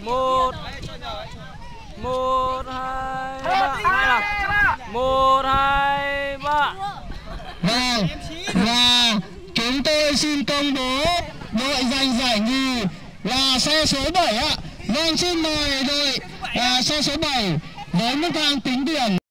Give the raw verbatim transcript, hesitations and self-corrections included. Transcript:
một một hai ba hai là một hai ba. Vâng, và chúng tôi xin công bố đội giành giải nhì là xe số bảy ạ. Vâng, xin mời đội à, xe số bảy với mức thang tính điểm